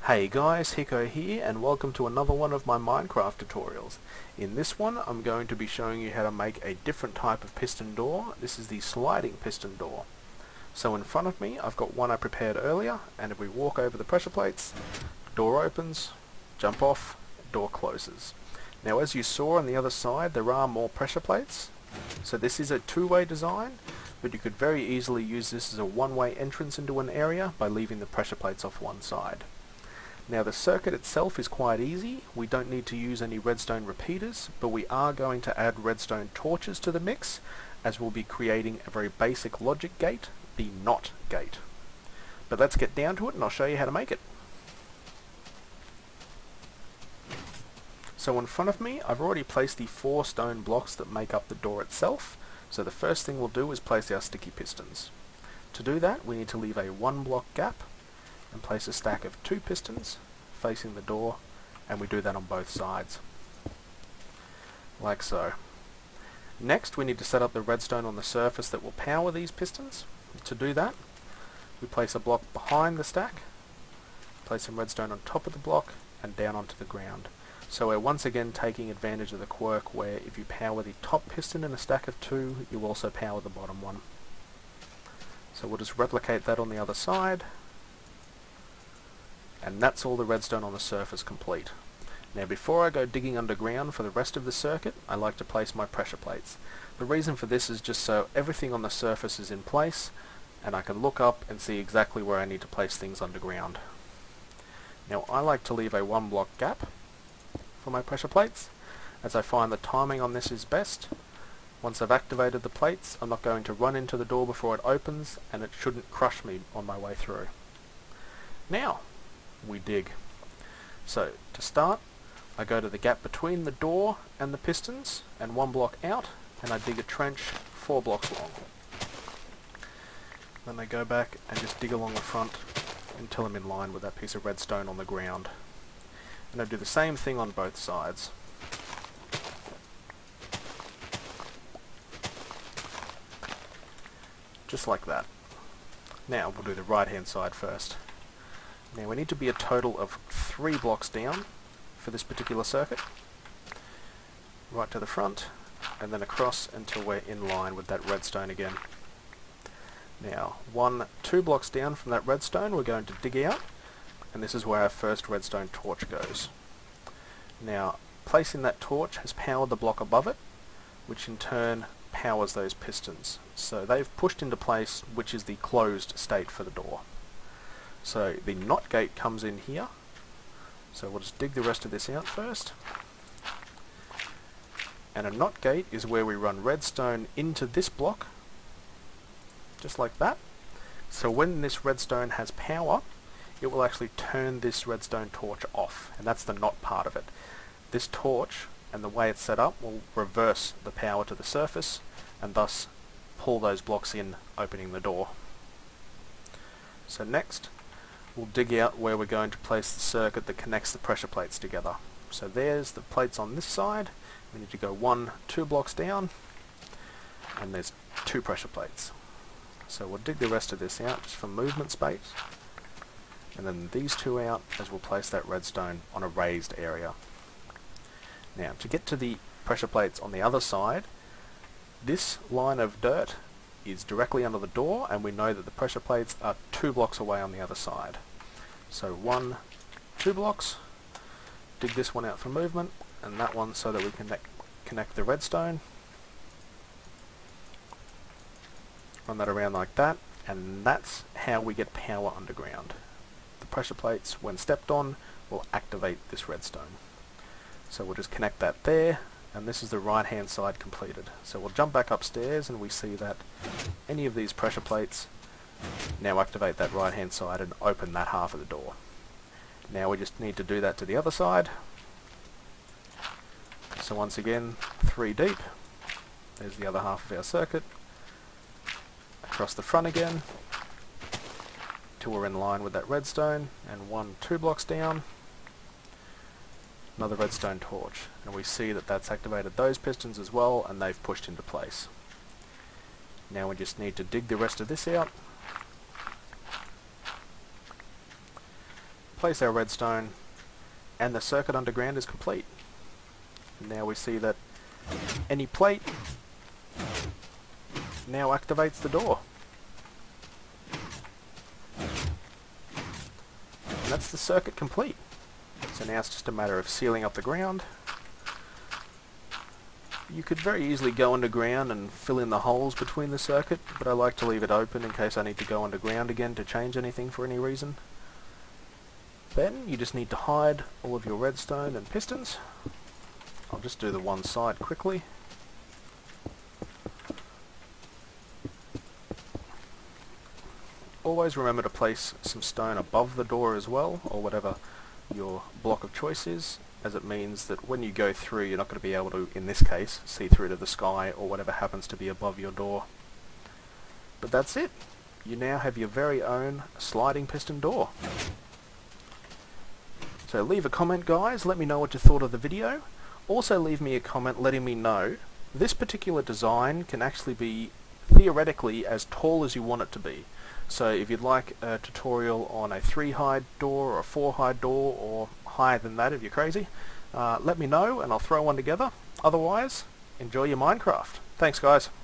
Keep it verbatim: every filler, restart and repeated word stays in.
Hey guys, Hiko here and welcome to another one of my Minecraft tutorials. In this one I'm going to be showing you how to make a different type of piston door. This is the sliding piston door. So in front of me I've got one I prepared earlier, and if we walk over the pressure plates, door opens, jump off, door closes. Now as you saw on the other side there are more pressure plates. So this is a two-way design, but you could very easily use this as a one-way entrance into an area by leaving the pressure plates off one side. Now the circuit itself is quite easy. We don't need to use any redstone repeaters, but we are going to add redstone torches to the mix, as we'll be creating a very basic logic gate, the NOT gate. But let's get down to it and I'll show you how to make it. So in front of me I've already placed the four stone blocks that make up the door itself. So the first thing we'll do is place our sticky pistons. To do that we need to leave a one block gap and place a stack of two pistons facing the door, and we do that on both sides, like so. Next we need to set up the redstone on the surface that will power these pistons. To do that we place a block behind the stack, place some redstone on top of the block and down onto the ground. So we're once again taking advantage of the quirk where if you power the top piston in a stack of two, you also power the bottom one. So we'll just replicate that on the other side, and that's all the redstone on the surface complete. Now before I go digging underground for the rest of the circuit, I like to place my pressure plates. The reason for this is just so everything on the surface is in place and I can look up and see exactly where I need to place things underground. Now I like to leave a one block gap for my pressure plates, as I find the timing on this is best. Once I've activated the plates, I'm not going to run into the door before it opens, and it shouldn't crush me on my way through. Now we dig. So to start I go to the gap between the door and the pistons and one block out, and I dig a trench four blocks long. Then I go back and just dig along the front until I'm in line with that piece of redstone on the ground. And I do the same thing on both sides. Just like that. Now we'll do the right hand side first. Now we need to be a total of three blocks down for this particular circuit. Right to the front and then across until we're in line with that redstone again. Now one, two blocks down from that redstone we're going to dig out, and this is where our first redstone torch goes. Now placing that torch has powered the block above it, which in turn powers those pistons. So they've pushed into place, which is the closed state for the door. So the NOT gate comes in here. So we'll just dig the rest of this out first. And a NOT gate is where we run redstone into this block, just like that. So when this redstone has power, it will actually turn this redstone torch off, and that's the NOT part of it. This torch, and the way it's set up, will reverse the power to the surface and thus pull those blocks in, opening the door. So next we'll dig out where we're going to place the circuit that connects the pressure plates together. So there's the plates on this side. We need to go one, two blocks down, and there's two pressure plates. So we'll dig the rest of this out just for movement space, and then these two out as we'll place that redstone on a raised area. Now to get to the pressure plates on the other side, this line of dirt is directly under the door, and we know that the pressure plates are two blocks away on the other side. So one, two blocks, dig this one out for movement, and that one so that we can connect, connect the redstone. Run that around like that, and that's how we get power underground. The pressure plates, when stepped on, will activate this redstone. So we'll just connect that there, and this is the right hand side completed. So we'll jump back upstairs and we see that any of these pressure plates now activate that right hand side and open that half of the door. Now we just need to do that to the other side. So once again, three deep. There's the other half of our circuit. Across the front again till we're in line with that redstone, and one, two blocks down, another redstone torch, and we see that that's activated those pistons as well, and they've pushed into place. Now we just need to dig the rest of this out, place our redstone, and the circuit underground is complete. Now we see that any plate now activates the door. And that's the circuit complete. So now it's just a matter of sealing up the ground. You could very easily go underground and fill in the holes between the circuit, but I like to leave it open in case I need to go underground again to change anything for any reason. Then you just need to hide all of your redstone and pistons. I'll just do the one side quickly. Always remember to place some stone above the door as well, or whatever your block of choice is, as it means that when you go through you're not going to be able to, in this case, see through to the sky or whatever happens to be above your door. But that's it. You now have your very own sliding piston door. So leave a comment, guys, let me know what you thought of the video. Also leave me a comment letting me know this particular design can actually be theoretically as tall as you want it to be. So if you'd like a tutorial on a three hide door or a four hide door, or higher than that if you're crazy, uh, let me know and I'll throw one together. Otherwise, enjoy your Minecraft. Thanks, guys.